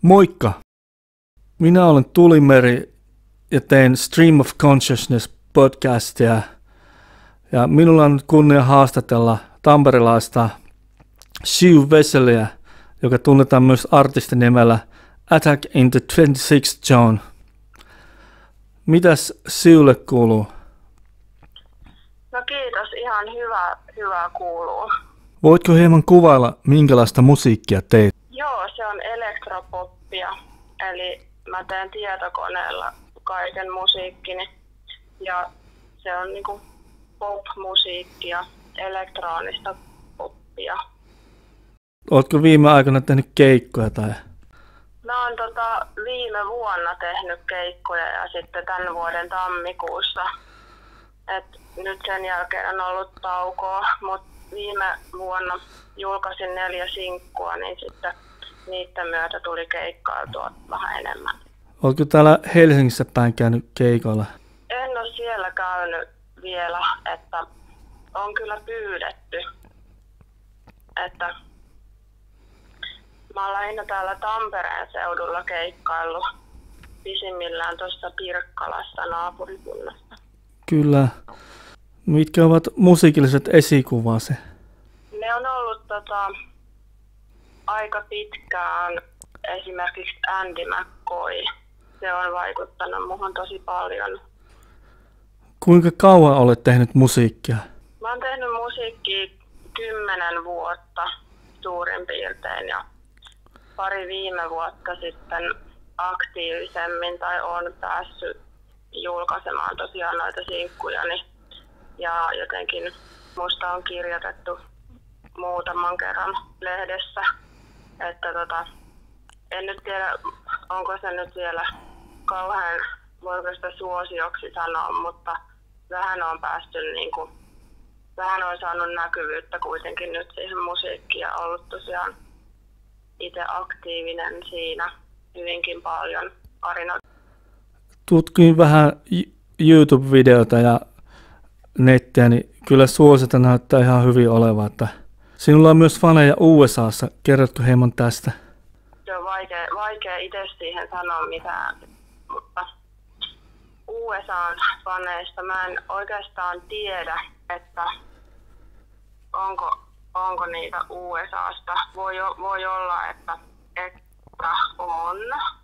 Moikka! Minä olen Tulimeri ja teen Stream of Consciousness podcastia. Ja minulla on nyt kunnia haastatella tamperelaista Siu Veseliä, joka tunnetaan myös artistinimellä Attack in the 26th Zone. Mitäs Siulle kuuluu? No kiitos, ihan hyvä kuuluu. Voitko hieman kuvailla, minkälaista musiikkia teet? Joo, se on elektropoppia, eli mä teen tietokoneella kaiken musiikkini ja se on niinku pop-musiikkia, elektronista poppia. Ootko viime aikoina tehnyt keikkoja tai? Mä oon viime vuonna tehnyt keikkoja ja sitten tämän vuoden tammikuussa. Et nyt sen jälkeen on ollut taukoa, mutta viime vuonna julkaisin 4 sinkkua, niin sitten niiden myötä tuli keikkailtua vähän enemmän. Oletko täällä Helsingissä päin käynyt keikoilla? En ole siellä käynyt vielä, että on kyllä pyydetty. Että mä oon lähinnä täällä Tampereen seudulla keikkaillut pisimmillään tuossa Pirkkalassa naapurikunnassa. Kyllä. Mitkä ovat musiikilliset esikuvasi? Ne on ollut aika pitkään esimerkiksi McCoy. Se on vaikuttanut muhun tosi paljon. Kuinka kauan olet tehnyt musiikkia? Mä oon tehnyt musiikkia 10 vuotta suurin piirtein ja pari viime vuotta sitten aktiivisemmin tai on päässyt julkaisemaan tosiaan noita sinkkujani. Ja jotenkin musta on kirjoitettu muutaman kerran lehdessä, että en nyt tiedä, onko se nyt vielä kauhean, voiko sitä suosioksi sanoa, mutta vähän on päässyt vähän on saanut näkyvyyttä kuitenkin nyt siihen musiikkiin ja ollut tosiaan itse aktiivinen siinä hyvinkin paljon parinoita. Tutkin vähän YouTube-videota ja nettiä, niin kyllä suosita näyttää ihan hyvin olevaa. Että sinulla on myös faneja USAssa. Kerrotko hieman tästä? Se on vaikea itse siihen sanoa mitään, mutta USAn faneista mä en oikeastaan tiedä, että onko niitä USAsta. Voi olla, että on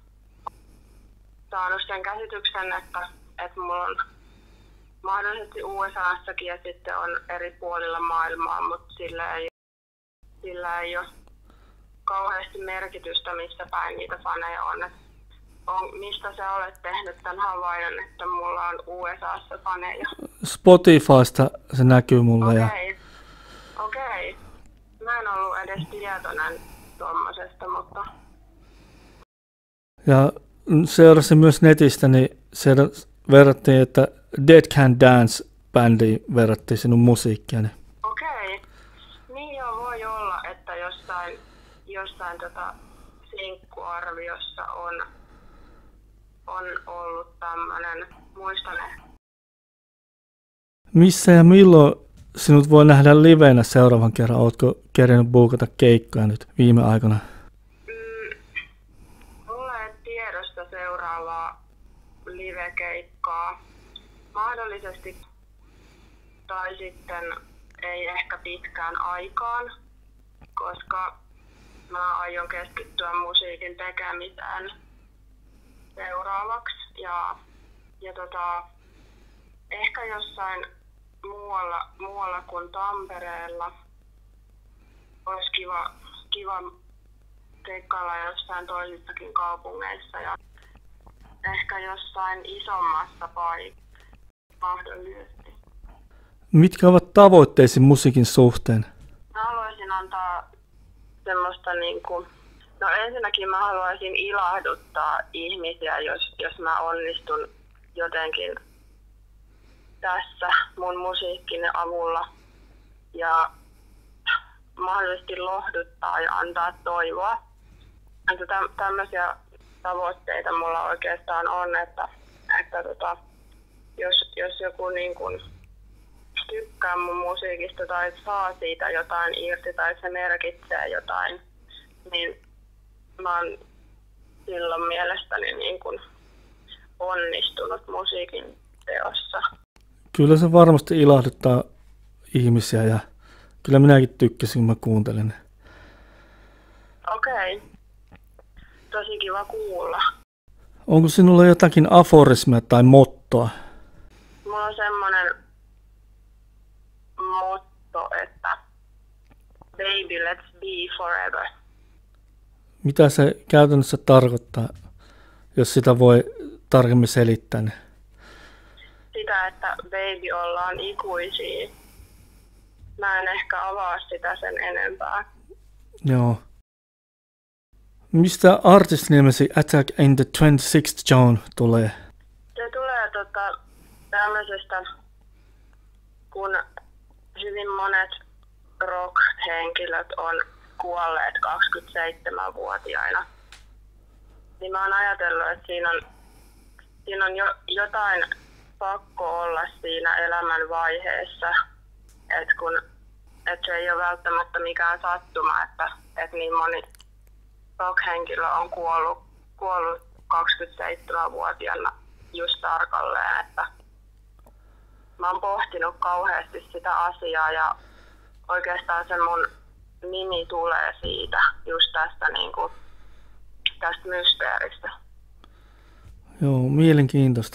saanut sen käsityksen, että mulla on mahdollisesti USAssakin ja sitten on eri puolilla maailmaa, mutta sillä ei ole kauheasti merkitystä, missä päin niitä faneja on. Mistä sä olet tehnyt tämän havainnon, että mulla on USAssa faneja? Spotifysta se näkyy mulle. Okei. Mä en ollut edes tietoinen tuommoisesta, mutta... Ja seurasin myös netistä, niin siellä verrattiin, että Dead Can Dance-bändiin verrattiin sinun musiikkiani. Okei. Niin joo, voi olla, että jossain sinkkuarviossa on ollut tämmönen, muistanen. Missä ja milloin sinut voi nähdä livenä seuraavan kerran? Ootko kerännyt buukata keikkoja nyt viime aikoina? Mulla ei tiedosta seuraavaa livekeikkaa. Mahdollisesti tai sitten ei ehkä pitkään aikaan, koska mä aion keskittyä musiikin tekemiseen seuraavaksi ja ehkä jossain muualla kuin Tampereella olisi kiva keikkailla jossain toisissakin kaupungeissa ja ehkä jossain isommassa paikassa mahdollisesti. Mitkä ovat tavoitteesi musiikin suhteen? Mä haluaisin antaa semmoista no ensinnäkin mä haluaisin ilahduttaa ihmisiä, jos mä onnistun jotenkin tässä mun musiikkini avulla ja mahdollisesti lohduttaa ja antaa toivoa. Tämmöisiä tavoitteita mulla oikeastaan on, että jos joku tykkää mun musiikista tai saa siitä jotain irti tai se merkitsee jotain, niin mä oon silloin mielestäni niin kuin onnistunut musiikin teossa. Kyllä se varmasti ilahduttaa ihmisiä ja kyllä minäkin tykkäsin, kun mä kuuntelin. Okei. Tosi kiva kuulla. Onko sinulla jotakin aforismia tai mottoa? Mulla on semmonen motto, että baby let's be forever. Mitä se käytännössä tarkoittaa, jos sitä voi tarkemmin selittää? Sitä, että baby ollaan ikuisia. Mä en ehkä avaa sitä sen enempää. Joo. Mistä artistinimesi Attack in the 26th Zone tulee? Se tulee tämmöisestä, kun hyvin monet rock-henkilöt on kuolleet 27-vuotiaina. Niin mä oon ajatellut, että siinä on jotain pakko olla siinä elämän vaiheessa, että se ei ole välttämättä mikään sattuma, että niin moni rock-henkilö on kuollut 27-vuotiaana just tarkalleen, että mä oon pohtinut kauheasti sitä asiaa ja oikeastaan se mun nimi tulee siitä, just tästä mysteeristä. Joo, mielenkiintoista.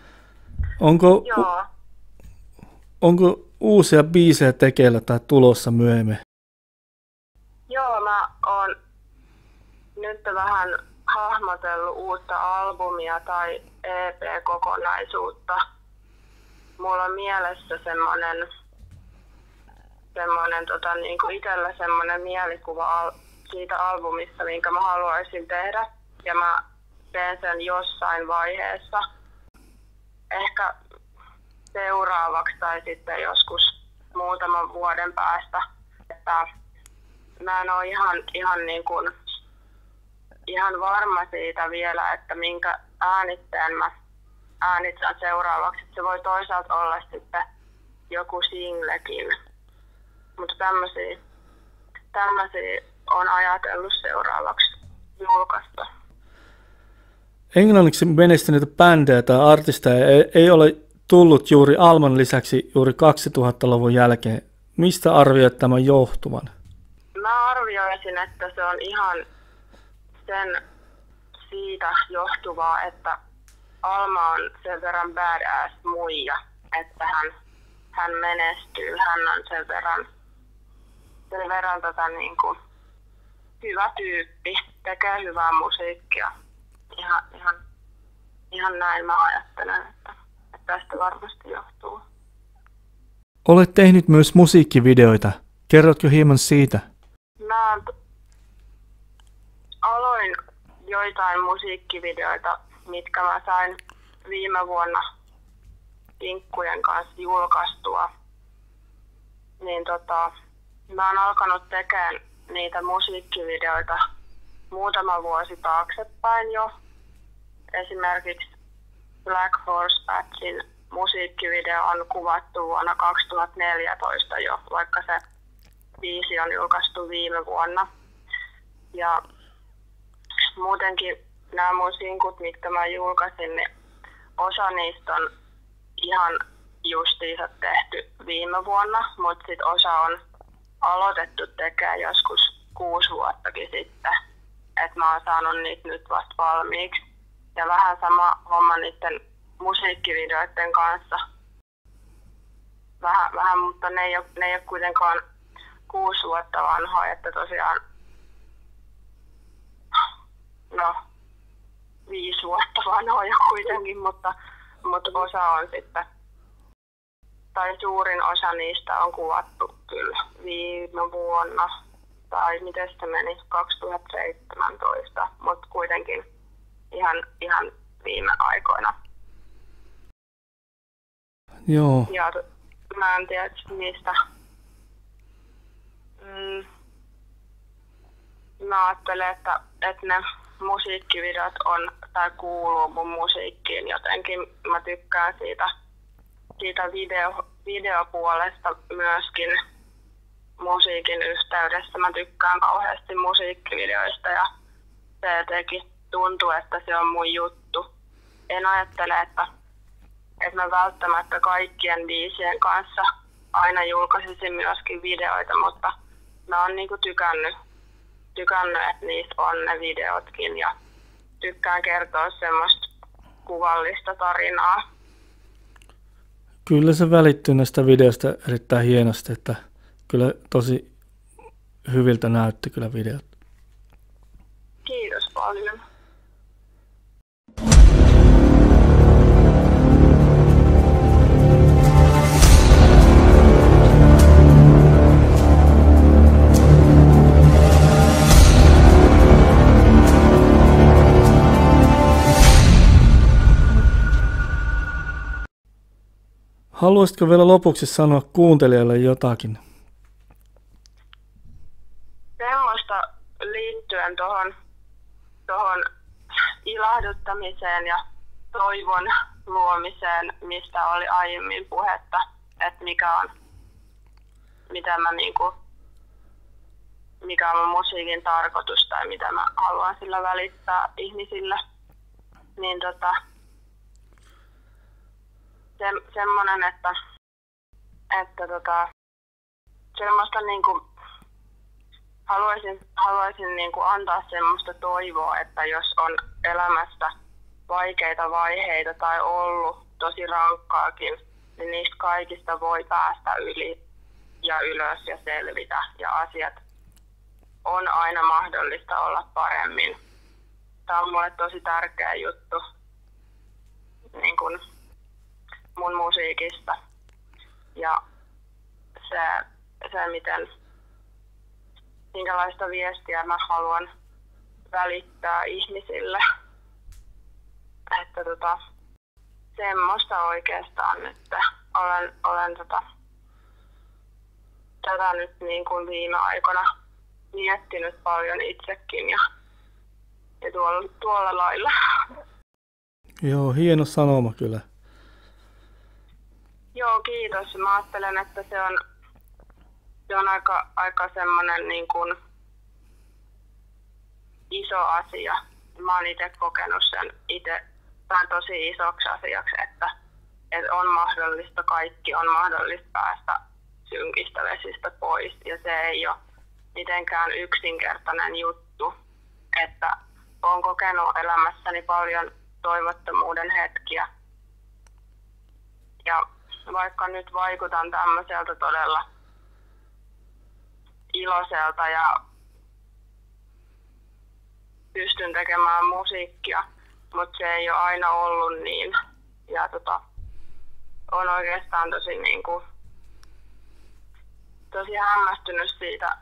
Joo. Onko uusia biisejä tekeillä tai tulossa myöhemmin? Joo, mä oon nyt vähän hahmotellut uutta albumia tai EP-kokonaisuutta. Mulla on mielessä semmonen niinku itsellä semmonen mielikuva siitä albumista, minkä mä haluaisin tehdä. Ja mä teen sen jossain vaiheessa. Ehkä seuraavaksi tai sitten joskus muutaman vuoden päästä. Että mä en ole ihan varma siitä vielä, että minkä äänitteen mä äänitän seuraavaksi. Se voi toisaalta olla sitten joku singlekin. Mutta tämmöisiä on ajatellut seuraavaksi julkaista. Englanniksi menestyneitä bändejä tai artisteja ei ole tullut juuri Alman lisäksi juuri 2000-luvun jälkeen. Mistä arvioit tämän johtuvan? Mä arvioisin, että se on ihan siitä johtuvaa, että Alma on sen verran badass muija, että hän menestyy. Hän on sen verran niinku hyvä tyyppi, tekee hyvää musiikkia. Ihan näin mä ajattelen, että tästä varmasti johtuu. Olet tehnyt myös musiikkivideoita. Kerrotko hieman siitä? Mä aloin joitain musiikkivideoita, mitkä mä sain viime vuonna tinkkujen kanssa julkaistua. Niin mä oon alkanut tekemään niitä musiikkivideoita muutama vuosi taaksepäin jo. Esimerkiksi Black Horse Patchin musiikkivideo on kuvattu vuonna 2014 jo, vaikka se biisi on julkaistu viime vuonna. Ja muutenkin nämä mun sinkut, mitkä mä julkaisin, niin osa niistä on ihan justiinsa tehty viime vuonna, mutta sitten osa on aloitettu tekemään joskus 6 vuottakin sitten. Että mä oon saanut niitä nyt vasta valmiiksi. Ja vähän sama homma niiden musiikkivideoiden kanssa. Vähän, mutta ne ei ole kuitenkaan 6 vuotta vanhoja, että tosiaan 5 vuotta vanhoja kuitenkin, mutta osa on sitten, tai suurin osa niistä on kuvattu kyllä viime vuonna, tai miten se meni, 2017, mutta kuitenkin ihan viime aikoina. Joo. Ja mä en tiedä niistä. Mä ajattelen, että ne musiikkivideot on tai kuuluu mun musiikkiin jotenkin. Mä tykkään siitä videopuolesta myöskin musiikin yhteydessä. Mä tykkään kauheasti musiikkivideoista ja se teki tuntuu, että se on mun juttu. En ajattele, että mä välttämättä kaikkien biisien kanssa aina julkaisisin myöskin videoita, mutta mä oon niinku tykännyt, että niistä on ne videotkin ja tykkään kertoa semmoista kuvallista tarinaa. Kyllä se välittyy näistä videoista erittäin hienosti, että kyllä tosi hyviltä näytti kyllä videot. Kiitos paljon. Haluaisitko vielä lopuksi sanoa kuuntelijalle jotakin? Semmoista liittyen tuohon ilahduttamiseen ja toivon luomiseen, mistä oli aiemmin puhetta, että mikä on mun musiikin tarkoitus tai mitä mä haluan sillä välittää ihmisille, niin semmoinen, että semmoista niinku haluaisin niinku antaa semmoista toivoa, että jos on elämässä vaikeita vaiheita tai ollut tosi rankkaakin, niin niistä kaikista voi päästä yli ja ylös ja selvitä ja asiat on aina mahdollista olla paremmin. Tämä on mulle tosi tärkeä juttu niin kun mun musiikista ja se minkälaista viestiä mä haluan välittää ihmisille. Että semmoista oikeastaan nyt olen tätä nyt niin kuin viime aikoina miettinyt paljon itsekin ja tuolla lailla. Joo, hieno sanoma kyllä. Joo, kiitos. Mä ajattelen, että se on aika semmoinen niin kuin iso asia. Mä oon itse kokenut sen tosi isoksi asiaksi, että on mahdollista, kaikki on mahdollista päästä synkistä vesistä pois. Ja se ei ole mitenkään yksinkertainen juttu, että olen kokenut elämässäni paljon toivottomuuden hetkiä. Ja vaikka nyt vaikutan tämmöiseltä todella iloiselta ja pystyn tekemään musiikkia, mutta se ei ole aina ollut niin. Ja on oikeastaan tosi hämmästynyt siitä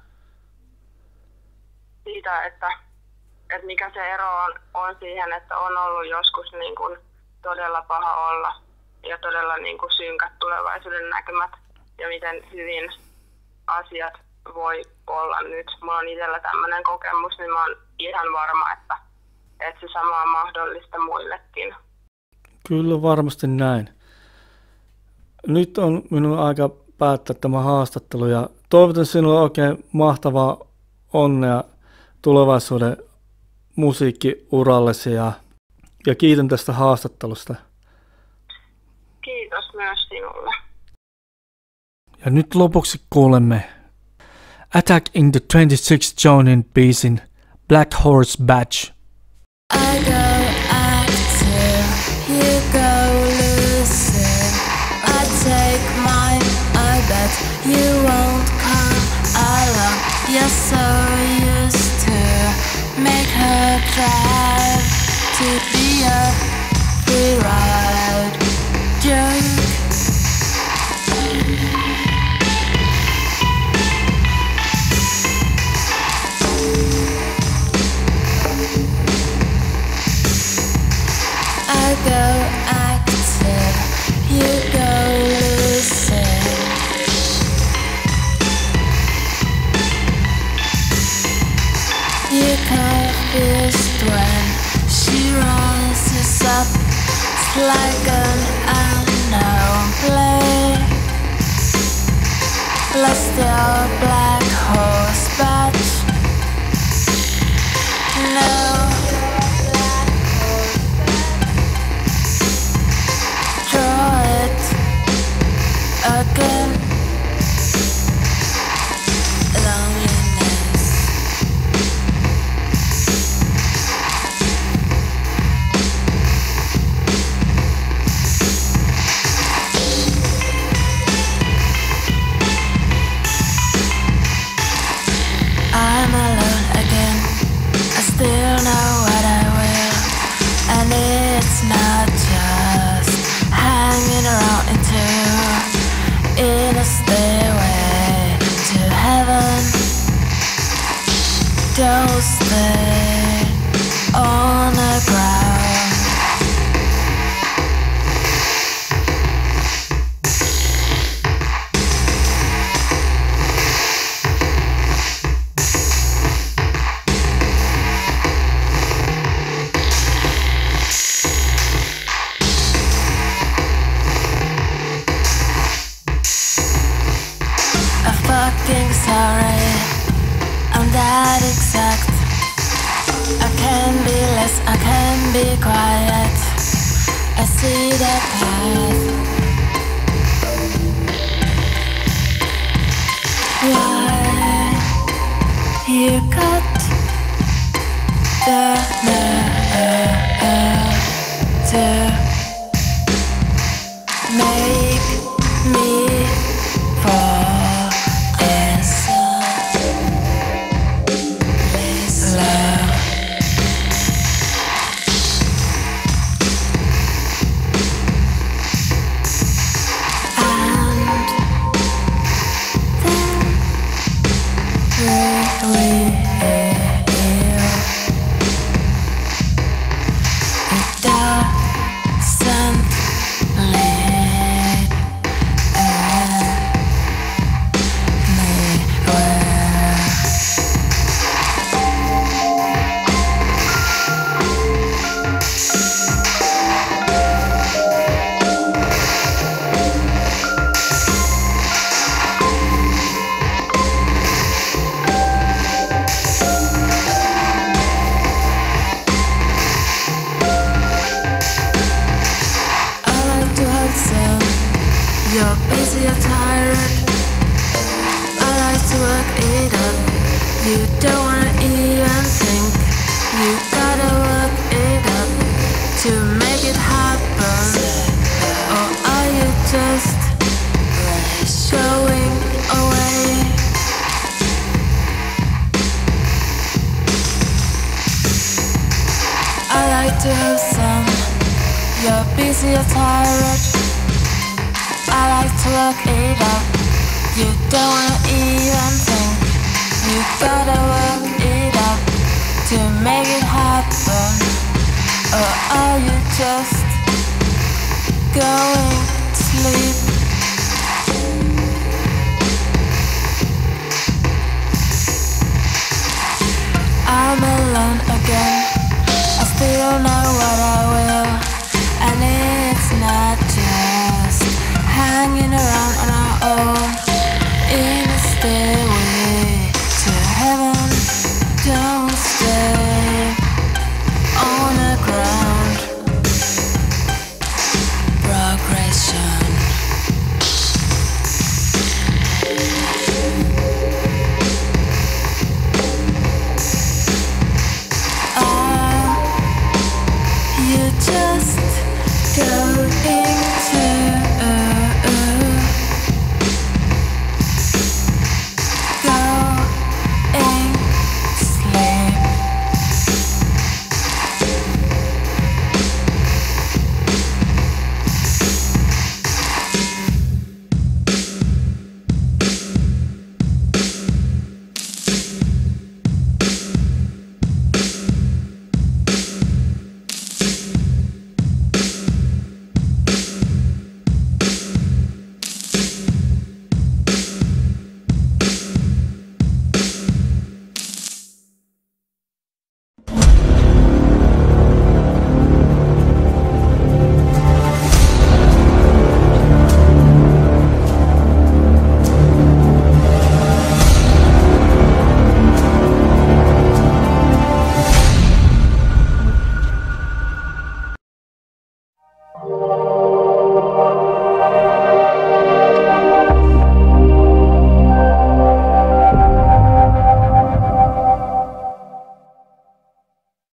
että mikä se ero on siihen, että on ollut joskus niin kuin todella paha olla ja todella niin kuin synkät tulevaisuuden näkymät ja miten hyvin asiat voi olla nyt. Mulla on itsellä tämmöinen kokemus, niin mä oon ihan varma, että se sama on mahdollista muillekin. Kyllä varmasti näin. Nyt on minun aika päättää tämä haastattelu ja toivotan sinulle oikein mahtavaa onnea tulevaisuuden musiikkiurallesi ja kiitän tästä haastattelusta. Kiitos myös sinulle. Ja nyt lopuksi kuulemme Attack in the 26 Jonin biisin Black Horse Badge. I go active, you go lucid. I take mine, I bet you won't come along. You're so used to make her drive to be a free ride joke. I go active, you go lucid. You confused when she rises up. It's like an unknown play. Lost your black horse badge. No. shadows there on the ground. Fucking sorry, I'm that exact. I can be less, I can be quiet. I see the path. Why you got the nerve to make me fall? You're busy, you're tired. I like to work it up. You don't wanna even think. You gotta work it up to make it happen. Or are you just showing away? I like to have some. You're busy, you're tired. I like to work it up. You don't wanna even think. You gotta work it up to make it happen. Or are you just going to sleep? I'm alone again. I still don't know what